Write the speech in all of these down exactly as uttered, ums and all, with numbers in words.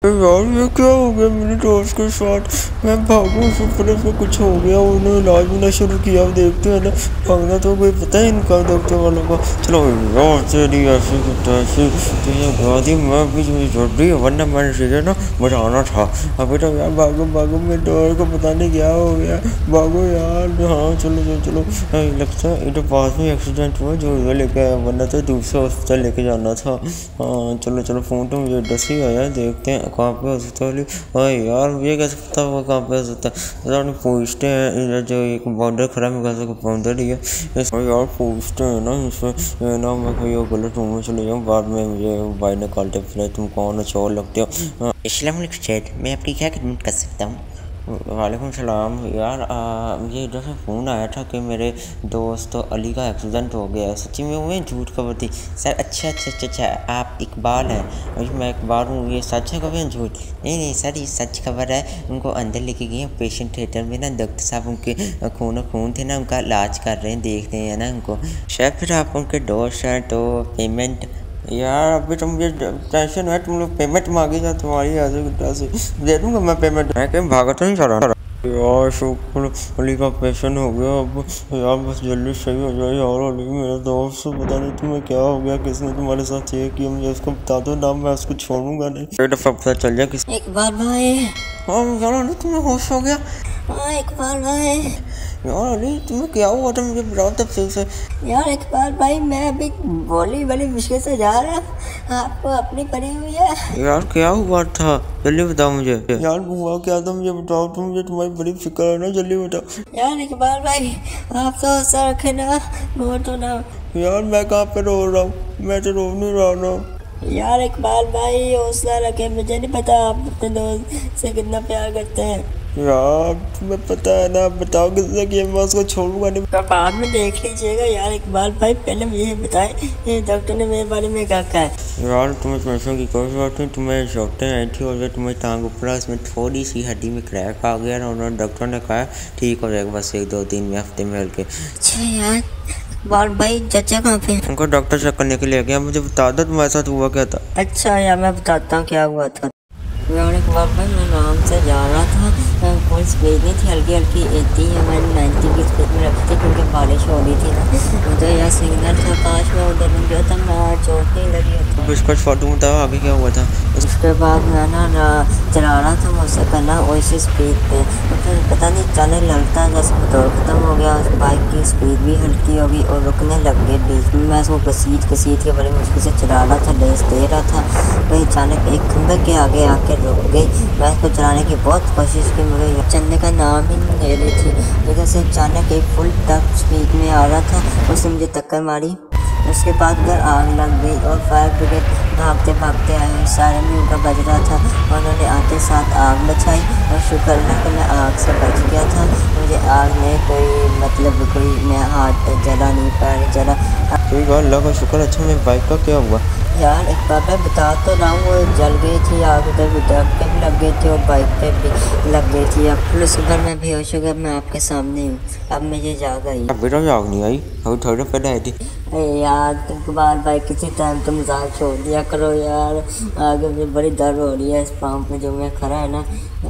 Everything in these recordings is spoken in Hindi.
यार ये क्या हो गया मेरे दोस्त के साथ। मैं भागू शुक्र से कुछ हो गया, उन्होंने इलाज भी ना शुरू किया। अब देखते हैं ना, भागना तो कोई पता ही इनका डॉक्टर वालों को। चलो यार तेरी ऐसी की तैसी तुझे गादी मैं भी जरूरी है, वरना मैंने सीधे ना बचाना था। अभी तो यार भागो भागो, मेरे दोस्त को पता नहीं क्या हो गया। भागो यार। हाँ चलो चलो चलो। हाँ, लगता है इधर पास में एक्सीडेंट हुआ जो इधर लेके आया, वरना तो दूसरे हॉस्पिटल लेके जाना था। हाँ चलो चलो, फ़ोन तो मुझे दस ही आया, देखते हैं कहाँ पे हॉस्पिटल। हाँ यार ये कैसे पता हुआ कहाँ पे हॉस्पिटल। यार पूछते हैं, इधर जो एक बॉर्डर खड़ा है कैसे बॉर्डर ही है इस यार, पूछते हैं ना इसमें ना। मैं कोई गलत रूम में चले जाऊँ, बाद में मुझे भाई ने कॉल फिर तुम कौन चोर लगते हो। अस्सलाम वालेकुम सैयद, मैं आपकी क्या खिदमत कर सकता हूँ? वालेकुम सलाम। यार आ, मुझे इधर से फ़ोन आया था कि मेरे दोस्त अली का एक्सीडेंट हो गया है। सच्ची में हुए झूठ खबर थी? सर अच्छा अच्छा अच्छा अच्छा आप इकबाल हैं? अभी मैं इकबाल हूँ, ये सच है कभी झूठ? नहीं नहीं सर, ये सच खबर है। उनको अंदर लेके गए हैं पेशेंट थिएटर में ना, डॉक्टर साहब उनके खून खून थे ना, उनका इलाज कर रहे हैं, देख रहे हैं ना उनको। शायद फिर आप उनके दोस्त हैं तो पेमेंट। यार अभी तो मुझे टेंशन है, तुम लोग पेमेंट मांगेगा तुम्हारी ऐसे पैसे दे दूँगा मैं पेमेंट। मैं कहीं भागा तो नहीं जा रहा यार। शुक्र अली का पेशेंट हो गया अब। यार बस जल्दी सही हो जाए यार। अली मेरा दोस्त, पता नहीं तुम्हें क्या हो गया, किसने तुम्हारे साथ ये किया, मुझे उसको बता दो ना, मैं उसको छोड़ूंगा नहीं। एक दफ़ा पता चल जाए किस। इकबाल भाई। हाँ यार अली तुम्हें होश हो गया? हाँ इकबाल भाई। यार अली तुम्हें क्या हुआ था, मुझे बताओ तफसील से। यार इकबाल भाई, मैं अभी बोली बड़ी मुश्किल से जा रहा हूँ, आपको अपनी पड़ी हुई है। यार क्या हुआ था, जल्दी बताओ मुझे। यार हुआ क्या था मुझे बताओ, तुम मुझे तुम्हारी बड़ी फिक्र है ना, जल्दी बताओ। यार इकबाल भाई आप तो हौसला रखे ना, वो तो ना। यार मैं कहाँ पे रो रहा हूँ, मैं तो रो नहीं रहा ना। यार इकबाल भाई हौसला रखे, मुझे नहीं पता आप अपने दोस्त से कितना प्यार करते हैं। यार तुम्हें पता है ना, बताओ किसने किया, मैं उसको छोड़ूंगा नहीं। तो बाद में देख लीजिएगा। यार इकबाल भाई पहले मुझे बताएं, ये डॉक्टर ने मेरे बारे में क्या कहा है? यार तुम्हें समझने की कोशिश करती हूँ, तुम्हें डॉक्टर आई थी और तुम्हें टांग ऊपर उसमें थोड़ी सी हड्डी में क्रैक आ गया ना, उन्होंने डॉक्टर ने कहा ठीक हो जाएगा बस एक दो दिन में, हफ्ते में हल्के। अच्छा यार इकबाल भाई चाचा कहाँ पे? उनको डॉक्टर चेक करने के लिए गया। मुझे बता दो तुम्हारे साथ हुआ क्या था। अच्छा यार मैं बताता हूँ क्या हुआ था। यार इकबाल भाई मैं आराम से जा रहा था, फुल स्पीड नहीं थी, हल्की हल्की एट्टी या मैंने नाइन्टी की स्पीड में रखी थी क्योंकि बारिश हो रही थी ना, तो यार सिग्नल था, काश में उधर नहीं गया था, मैं चोट नहीं लगी होती। इसका फोटो बताओ आगे क्या हुआ था। उसके बाद मैं ना चला रहा था मुझसे करना वैसे स्पीड पे, फिर पता नहीं अचानक लगता है जैसे पेट्रोल ख़त्म हो गया, उस बाइक की स्पीड भी हल्की हो गई और रुकने लग गई बीच में। मैं उसको घसीट घसीट के बड़ी मुश्किल से चला रहा था, रेस दे रहा था, वही अचानक एक खंभे के आगे आके रुक गई। मैं उसको चलाने की बहुत कोशिश की मगर चलने का नाम ही नहीं ले रही थी, लेकिन से अचानक एक फुल टॉप स्पीड में आ रहा था, उसने मुझे टक्कर मारी। उसके बाद घर आग लग गई और फायर ब्रिगेड भागते भागते आए, सारे में उनका बज रहा था, उन्होंने आते साथ आग बचाई और शुक्र है कि मैं आग से बच गया था। मुझे आग में कोई मतलब कोई मैं हाथ पे जला नहीं, पैर जला। ठीक है अल्लाह का शुक्र। अच्छा मेरी बाइक का क्या हुआ? यार एक बार मैं बता तो रहा हूँ, वो जल गई थी आग, उधर भी ट्रक पे भी लग गई थी और बाइक पे भी लग गई थी। अब पुलिस सुबह मैं बेहोश हो गया, मैं आपके सामने हूँ, अब मुझे जाग आई। अब बेटा जाग नहीं आई, अभी थोड़ी पहले आई थी। अरे यार तुम बार बार किसी टाइम तो मजाक छोड़ दिया करो यार, आगे मुझे बड़ी दर्द हो रही है इस पाँव पे जो मैं खड़ा है ना।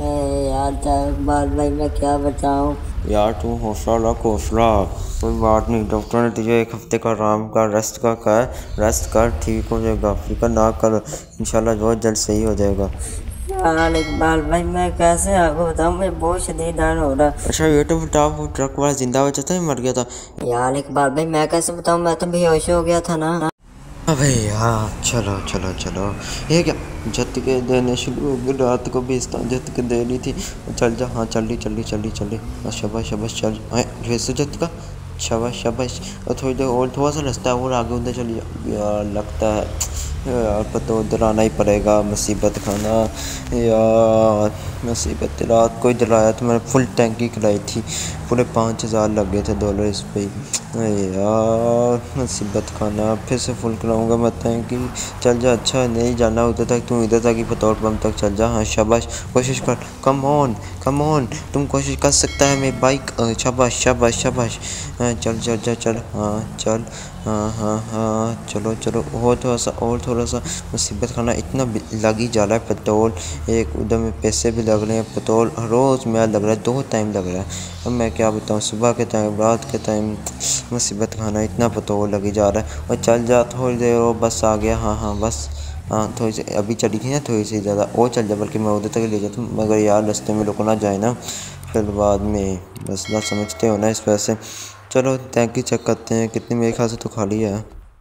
यार बार भाई मैं क्या बताऊँ। यार तू हौसला रख, हौसला, कोई बात नहीं। डॉक्टर ने तुझे एक हफ्ते का आराम का रेस्ट का कहा है, रेस्ट कर ठीक हो जाएगा, फिक्र ना कर, इंशाल्लाह बहुत जल्द सही हो जाएगा। यार इकबाल भाई मैं कैसे आपको बताऊँ, मुझे बहुत शदीद दर्द हो रहा है। अच्छा ये तो बताओ, वो ट्रक वाला जिंदा बचा था या मर गया था? यार इकबाल भाई मैं कैसे बताऊँ, मैं तो बेहोश हो गया था ना। अबे यार चलो चलो चलो, ये क्या झटके देने शुरू हो गए, रात को भी इस तरह झटके दे रही थी। चल जा, हाँ चल रही चल रही चल रही चल रही, शाबाश शाबाश चल, वैसे झटका, शाबाश शाबाश। और थोड़ी देर और थोड़ा सा रास्ता और आगे उधर चली जा। यार लगता है यार पर तो उधर आना ही पड़ेगा, मुसीबत खाना यार, मुसीबत। रात को ही जलाया तो मैंने फुल टैंकी कराई थी। पूरे पाँच हज़ार लग गए थे डॉलर इस पे। अरे यार मुसीबत खाना, फिर से फुल कराऊंगा बताएं कि चल जा। अच्छा नहीं जाना उधर तक, तू इधर तक ही पेट्रोल पंप तक चल जा। हाँ शाबाश, कोशिश कर, कम ऑन कम ऑन, तुम कोशिश कर सकता है मेरी बाइक। शाबाश शाबाश शाबाश, हाँ चल चल चल चल, हाँ चल, हाँ हाँ हाँ चलो चलो, और थोड़ा सा और थोड़ा सा। मुसीबत खाना इतना लग ही जा रहा है पेट्रोल, एक उधर में पैसे भी लग रहे हैं, पेट्रोल रोज़ मेरा लग रहा है, दो टाइम लग रहा है। अब मैं क्या बताऊँ, सुबह के टाइम रात के टाइम, मुसीबत खाना इतना पेट्रोल लग ही जा रहा है। और चल जा थोड़ी देर और, बस आ गया। हाँ हाँ बस, हाँ थोड़ी सी अभी चली थी ना, थोड़ी सी ज़्यादा और चल जा, बल्कि मैं उधर तक ले जाता हूँ, मगर यार रास्ते में रुकना जाए ना फिर बाद में मसला, समझते हो ना इस वजह से। चलो टैंकी चेक करते हैं कितनी, मेरे ख्याल से तो खाली है।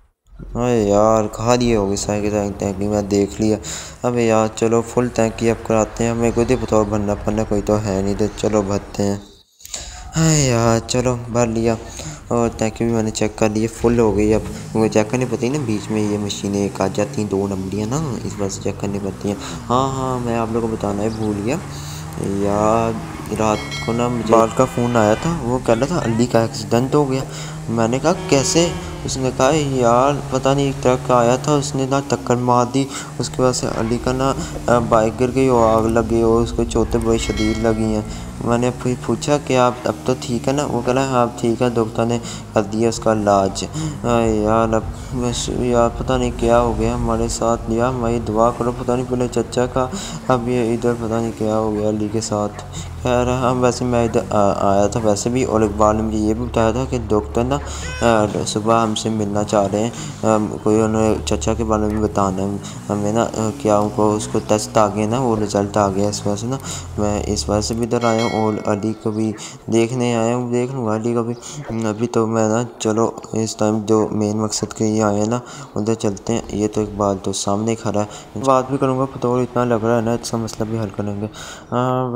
अरे यार खाली होगी सारी की टैंकी, मैं देख लिया। अबे यार चलो फुल टैंकी अब कराते हैं, हमें कोई पेट्रोल भरना पड़ना कोई तो है नहीं, तो चलो भरते हैं। हाँ यार चलो भर लिया, और टैंकी भी मैंने चेक कर ली, फुल हो गई। अब मुझे चेक करनी पड़ती है ना, बीच में ये मशीनें एक आ जाती हैं, दो नंबरियाँ ना, इस वजह से चेक करनी पड़ती हैं। हाँ हाँ मैं आप लोगों को बताना ही भूल गया यार, रात को ना मुझे बाल का फ़ोन आया था, वो कह रहा था अली का एक्सीडेंट हो गया। मैंने कहा कैसे? उसने कहा यार पता नहीं, एक ट्रक आया था, उसने ना टक्कर मार दी, उसकी वजह से अली का ना बाइक गिर गई और आग लगी और उसको चोटें बड़ी शदीद लगी हैं। मैंने फिर पूछा कि आप अब तो ठीक है ना? वो कह रहा है हाँ ठीक है, डॉक्टर ने कर दिया उसका इलाज। यार अब बस यार पता नहीं क्या हो गया हमारे साथ, यार हमारी दुआ करो, पता नहीं पहले चचा का, अब ये इधर पता नहीं क्या हो गया अली के साथ। खैर हाँ वैसे मैं इधर आया था वैसे भी, और इकबाल ने मुझे ये भी बताया था कि डॉक्टर ना सुबह हमसे मिलना चाह रहे हैं, कोई उन्हें चचा के बारे में बताना है हमें ना, क्या उनको उसको टेस्ट आ गया ना, वो रिज़ल्ट आ गया, इस वजह से ना मैं इस वजह से भी इधर आया हूँ, और अली को भी देखने आया हूँ, देख लूँगा अली को भी। अभी तो मैं ना चलो इस टाइम जो मेन मकसद के लिए आए हैं ना, उधर चलते हैं। ये तो इकबाल तो सामने खड़ा है, बात भी करूँगा, पेट्रोल इतना लग रहा है ना, इसका मसला भी हल करेंगे। हाँ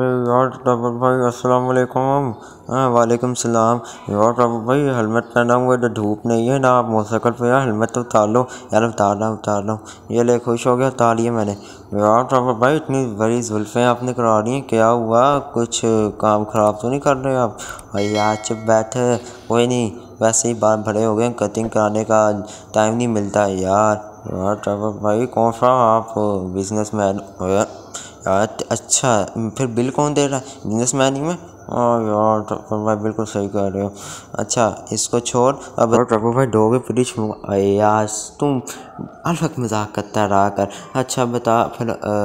भाई अस्सलाम वालेकुम। हाँ वालेकुम सलाम। यार भाई हेलमेट पहना हुआ है, धूप नहीं है ना, आप मोटरसाइकिल पे यार हेलमेट तो उतार लो यार। उतार रहा हूँ उतार रहा हूँ, ये ले खुश हो गया, उतार लिया मैंने। यार भाई इतनी बड़ी जुल्फ़ें आपने करा रही हैं, क्या हुआ? कुछ काम ख़राब तो नहीं कर रहे आप? भाई यार चुप बैठे, कोई नहीं, वैसे ही बाल बड़े हो गए, कटिंग कराने का टाइम नहीं मिलता है यार। यार भाई कौन सा आप बिजनेसमैन यार? अच्छा फिर बिल कौन दे रहा है? बिजनेसमैन ही मैं? हाँ यार टप्पू भाई बिल्कुल सही कह रहे हो। अच्छा इसको छोड़, अब टप्पू भाई डोगे फ्रिज में यार तुम अलग मजाक करता रहा कर। अच्छा बता फिर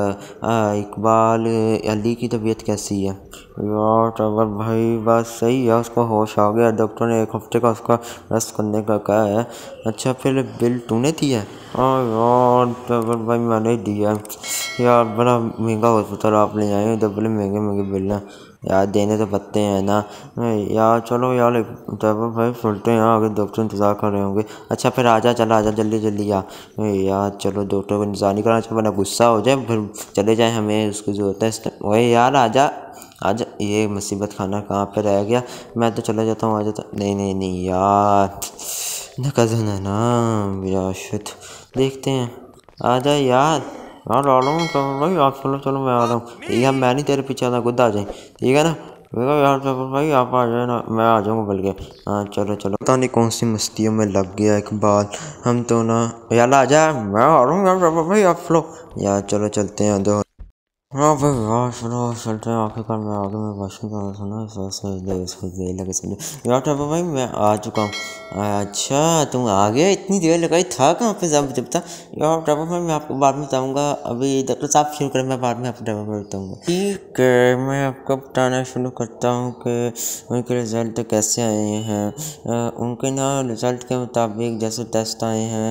इकबाल अली की तबीयत कैसी है? यार टप्पू भाई बस सही है, उसको होश आ गया, डॉक्टर ने एक हफ्ते का उसका रेस्ट करने का कहा है। अच्छा फिर बिल तूने दिया? हाँ यार टप्पू भाई मैंने दिया यार, बड़ा महंगा हॉस्पिटल आप ले आए, तो बड़े महंगे महंगे बिल हैं यार, देने तो पड़ते हैं ना यार। चलो यार ड्राइवर भाई सुनते हैं, आगे डॉक्टर इंतज़ार कर रहे होंगे। अच्छा फिर आजा, चला आजा जल्दी जल्दी आ यार। चलो डॉक्टर को इंतज़ार नहीं करना चाहिए वरना गुस्सा हो जाए, फिर चले जाए, हमें उसकी ज़रूरत है। वही यार आजा आजा, ये मुसीबत खाना कहाँ पे रह गया? मैं तो चला जाता हूँ, आ जाता। नहीं नहीं नहीं यार ना कज़न है ना विरासत, देखते हैं, आजा यार। यार आ रहा हूँ चलो भाई, आप चलो चलो मैं आ रहा हूँ। ठीक है मैं नहीं तेरे पीछे आता, खुद आ जाए, ठीक है ना? यार चलो भाई आप आ जाए ना, मैं आ जाऊँगा बल्कि। हाँ चलो चलो, पता नहीं कौन सी मस्तियों में लग गया इकबाल, हम तो ना यार आ जा, मैं आ रहा हूँ यार भाई, आप चलो यार, चलो चलते हैं दो। हाँ भाई यार चलो चलते हैं, आखिरकार मैं आगे मैं वाशरूम जाना था ना, इस वजह से देर लगे समझो। यार टापा भाई मैं आ चुका हूँ। अच्छा तुम आ गए, इतनी देर लगाई, था कहाँ पे जब जब था? यार टापा भाई मैं आपको बाद में बताऊँगा, अभी डॉक्टर साहब शुरू करें, मैं बाद में आपको टापा भाई बताऊँगा। ठीक है मैं आपको बताना शुरू करता हूँ कि उनके रिज़ल्ट कैसे आए हैं। उनके ना रिज़ल्ट के मुताबिक जैसे टेस्ट आए हैं,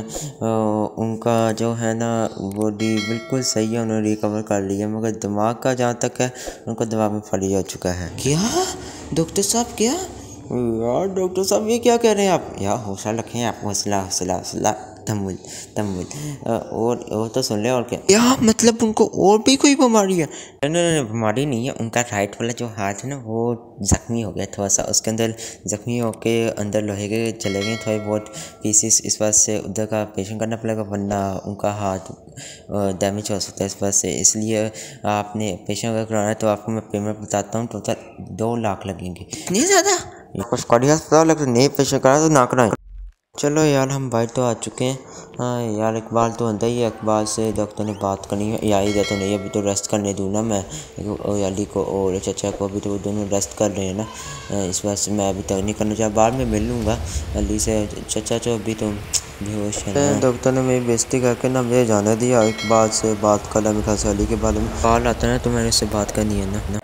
उनका जो है ना बॉडी बिल्कुल सही है, उन्होंने रिकवर कर लिया, मगर दिमाग का जहाँ तक है उनको दिमाग में फली जा चुका है। क्या डॉक्टर साहब क्या? यार डॉक्टर साहब ये क्या कह रहे हैं आप? यार हौसला रखें आप, हौसला हौसला हौसला, तमुल तमुल, और वो तो सुन ले। और क्या यार मतलब उनको और भी कोई बीमारी है? नहीं नहीं बीमारी नहीं है, उनका राइट वाला जो हाथ है ना वो ज़ख्मी हो गया थोड़ा सा, उसके अंदर ज़ख्मी होके अंदर लोहे के चले गए थोड़े बहुत पीसेस, इस वजह से उधर का ऑपरेशन करना पड़ेगा, वरना उनका हाथ डैमेज हो सकता है इस वजह से। इसलिए आपने ऑपरेशन अगर कराना है तो आपको मैं पेमेंट बताता हूँ, टोटल दो लाख लगेंगे। इतनी ज़्यादा? ये कुछ कड़ी अस्पताल लग नहीं पेश करा तो ना कराएं। चलो यार हम बाहर तो आ चुके हैं। हाँ यार इकबाल तो अंदर ही है, इकबाल से डॉक्टर ने बात करनी है। या ही तो नहीं, अभी तो रेस्ट करने दूँ ना मैं अली को और चचा को, भी तो वो दोनों रेस्ट कर रहे हैं ना, इस वजह से मैं अभी तक नहीं करना चाह। बाद में मिल लूँगा अली से। चचा तो अभी तो बेहोश है। डॉक्टर ने मेरी बेइज्जती करके ना मुझे जाने दिया। इकबाल से बात कर ला, मेरे ख्याल से अली के बारे में कॉल आता है ना, तो मैंने इससे बात करनी है ना।